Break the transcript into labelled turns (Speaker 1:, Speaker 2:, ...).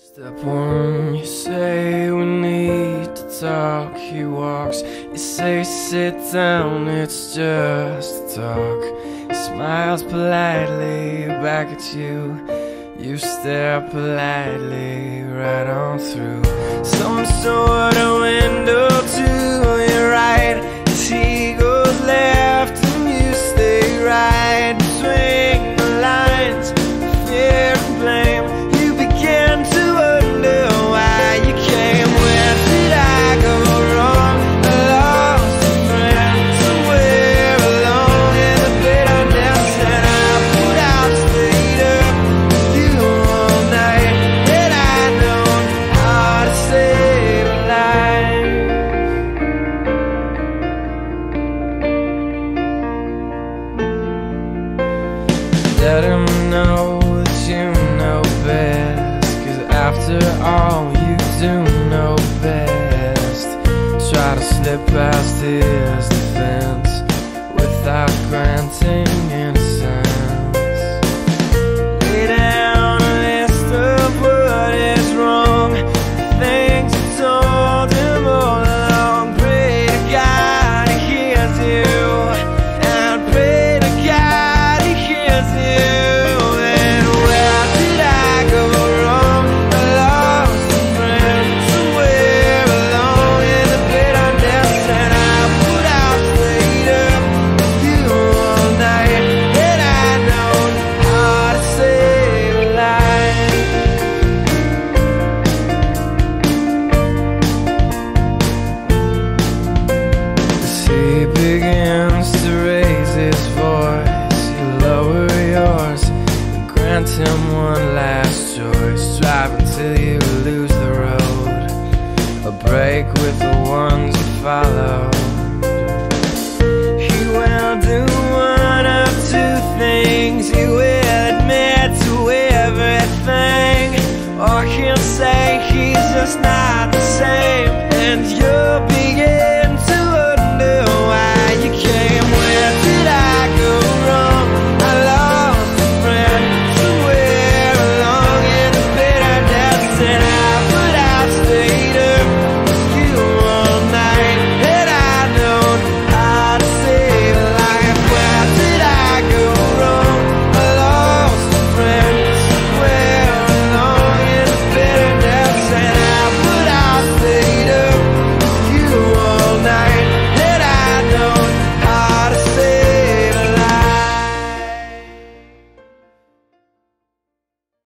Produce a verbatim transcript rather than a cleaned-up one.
Speaker 1: Step one, you say we need to talk. He walks, you say sit down, it's just talk. He smiles politely back at you. You stare politely right on through some sort of window to your right. As he goes left and you stay right, between the lines of fear and blame. You begin to wonder why you came. Where did I go wrong? I lost a friend somewhere alone in the bitterness, and I put out stayed up with you all night. And I know how to save a life. Let him know that you know best, 'cause after all you do know best. Try to slip past his defense without granting innocence. Lay down a list of what is wrong, the things you told him all along. Pray to God he hears you, and pray to God he hears you. And where did I go wrong? I lost a friend somewhere alone in the bitterness, and I put out stayed up with you all night. And I know how to save a life. As he begins to raise his voice, you lower yours and grant him one last choice. Drive until you lose the road, a break with the ones you follow. He will do one of two things. He will admit to everything, or he'll say he's just not the same, and you'll begin